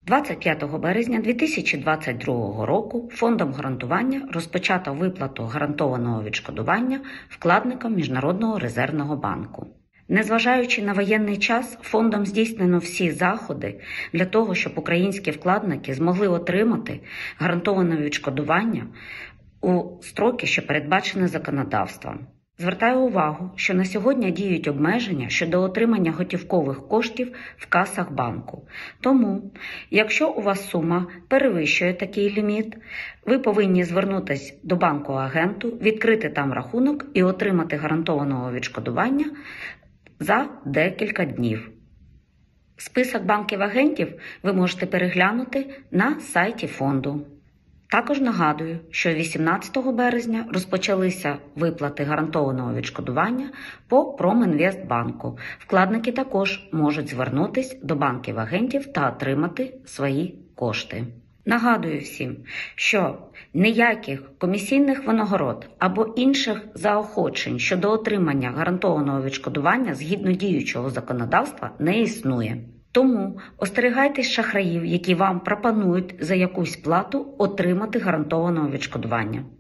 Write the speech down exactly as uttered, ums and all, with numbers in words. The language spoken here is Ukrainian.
двадцять п'ятого березня дві тисячі двадцять другого року Фондом гарантування розпочато виплату гарантованого відшкодування вкладникам Міжнародного резервного банку. Незважаючи на воєнний час, фондом здійснено всі заходи для того, щоб українські вкладники змогли отримати гарантоване відшкодування у строки, що передбачені законодавством. Звертаю увагу, що на сьогодні діють обмеження щодо отримання готівкових коштів в касах банку. Тому, якщо у вас сума перевищує такий ліміт, ви повинні звернутися до банку-агенту, відкрити там рахунок і отримати гарантованого відшкодування за декілька днів. Список банків-агентів ви можете переглянути на сайті фонду. Також нагадую, що вісімнадцятого березня розпочалися виплати гарантованого відшкодування по Промінвестбанку. Вкладники також можуть звернутися до банків-агентів та отримати свої кошти. Нагадую всім, що ніяких комісійних винагород або інших заохочень щодо отримання гарантованого відшкодування згідно діючого законодавства не існує. Тому остерігайтесь шахраїв, які вам пропонують за якусь плату отримати гарантованого відшкодування.